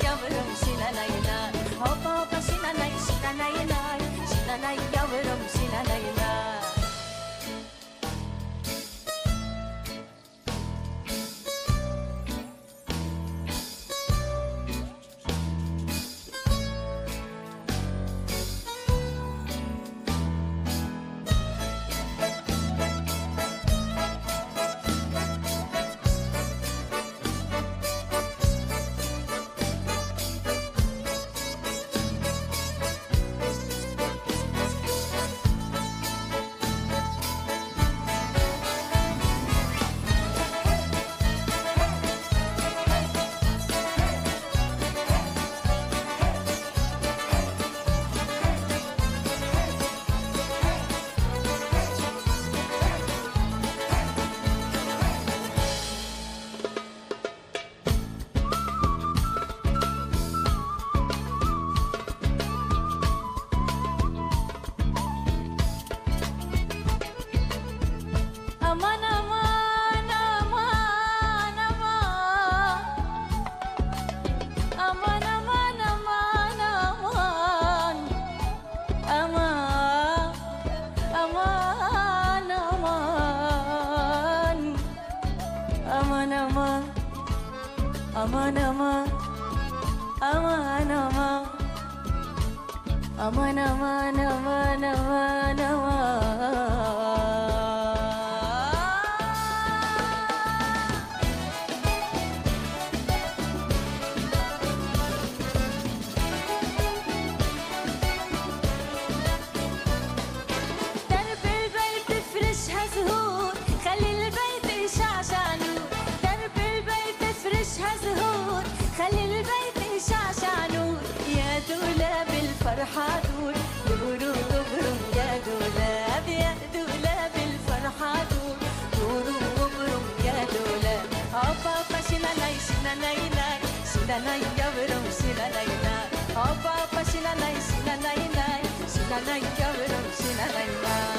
yavrum sinanayına. Hoppa hoppa sinanay sinanayına. Sinanay yavrum sinanayına. Aman aman aman aman. Aman aman aman aman. Aman aman aman. Aman aman. Aman aman. Aman aman. Aman aman aman aman aman. خلي البيت شعشع نور يا دولاب الفرحة دور دوروا وبرم يا دولاب يا دولاب الفرحة دور دوروا وبرم يا دولاب هوبا هوبا شناناي شناناي ناي شناناي يابرم شناناي ناي هوبا هوبا شناناي شناناي ناي شناناي يابرم شناناي ناي